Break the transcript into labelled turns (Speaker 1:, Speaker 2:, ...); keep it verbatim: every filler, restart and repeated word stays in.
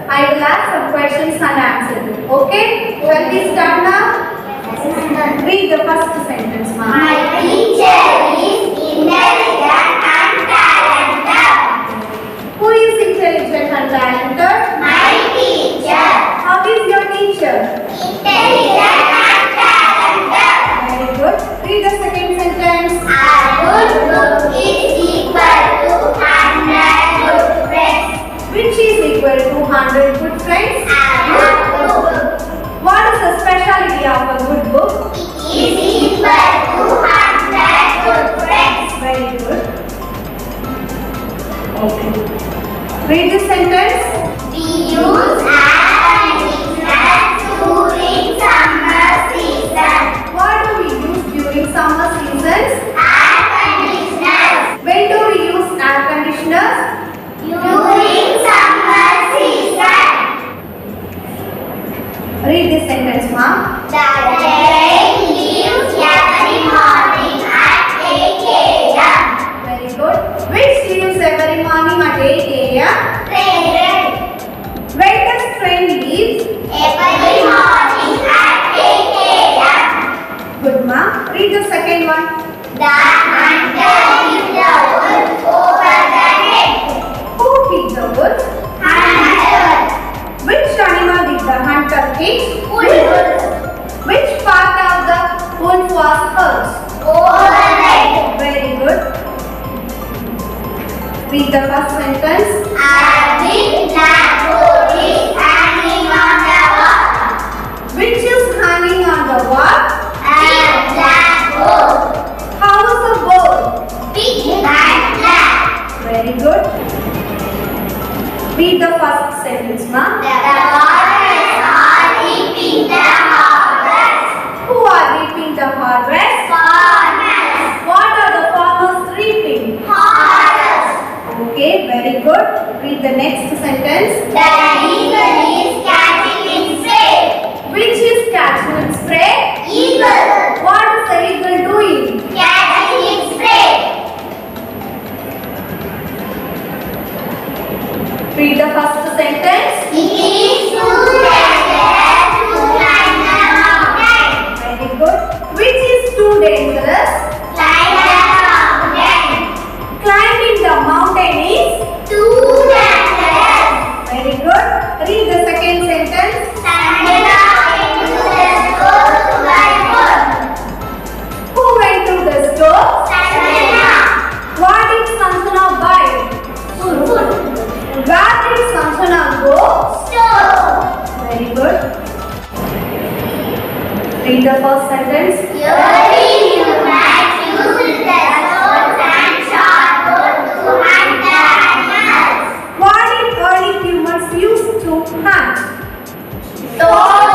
Speaker 1: I will ask some questions and answer them. Okay? Shall we start now? Read the first sentence, ma'am.
Speaker 2: My teacher is intelligent and talented.
Speaker 1: Who is intelligent and talented?
Speaker 2: My teacher.
Speaker 1: How is your teacher?
Speaker 2: Intelligent and talented.
Speaker 1: Very good. Read the second sentence.
Speaker 2: A good book is equal to one hundred good friends.
Speaker 1: Which is equal to one hundred good friends?
Speaker 2: A good book.
Speaker 1: What is the speciality of a good book?
Speaker 2: It is equal to one hundred good friends.
Speaker 1: Very good. Okay. Read the sentence.
Speaker 2: We use air conditioners during summer season.
Speaker 1: What do we use during summer seasons?
Speaker 2: Air conditioners.
Speaker 1: When do we use air conditioners?
Speaker 2: During summer season.
Speaker 1: Read this sentence, ma'am.
Speaker 2: The train leaves every morning at eight A M
Speaker 1: Very good. Which leaves every morning at eight A M?
Speaker 2: Train.
Speaker 1: When does train leave?
Speaker 2: Every morning at eight A M
Speaker 1: Good, ma'am. Read the second one.
Speaker 2: The hunter hit the wolf over the head.
Speaker 1: Who hit the wolf?
Speaker 2: Hunter.
Speaker 1: Which animal did the hunter hit?
Speaker 2: Wolf.
Speaker 1: Which part of the wolf was hurt?
Speaker 2: Overhead.
Speaker 1: Very good. Read the first sentence.
Speaker 2: A big black board is hanging on the wall.
Speaker 1: Which is hanging on the wall?
Speaker 2: A black board.
Speaker 1: How is the board?
Speaker 2: Big and black.
Speaker 1: Very good. Read the first sentence, ma'am.
Speaker 2: The farmers are reaping the harvest.
Speaker 1: Who are reaping the harvest?
Speaker 2: Farmers.
Speaker 1: What are the farmers reaping?
Speaker 2: Harvest.
Speaker 1: Okay, very good. Read the next sentence.
Speaker 2: The eagle is catching its prey.
Speaker 1: Which is catching its prey?
Speaker 2: Eagle.
Speaker 1: What is the eagle doing?
Speaker 2: Catching its prey.
Speaker 1: Read the first sentence.
Speaker 2: It is too dangerous to climb the mountain.
Speaker 1: Very good. Which is too dangerous?
Speaker 2: Climb the mountain.
Speaker 1: Climbing the mountain is?
Speaker 2: Too dangerous.
Speaker 1: Very good. Read the second sentence.
Speaker 2: Sanjana went to the store to buy food.
Speaker 1: Who went to the store?
Speaker 2: Sanjana.
Speaker 1: What did Sanjana buy?
Speaker 2: Food.
Speaker 1: Where did Sanjana go?
Speaker 2: Store.
Speaker 1: Very good. Read the first sentence.
Speaker 2: Early humans used the swords and sharp to hunt the animals.
Speaker 1: What did early humans use to hunt?
Speaker 2: Swords.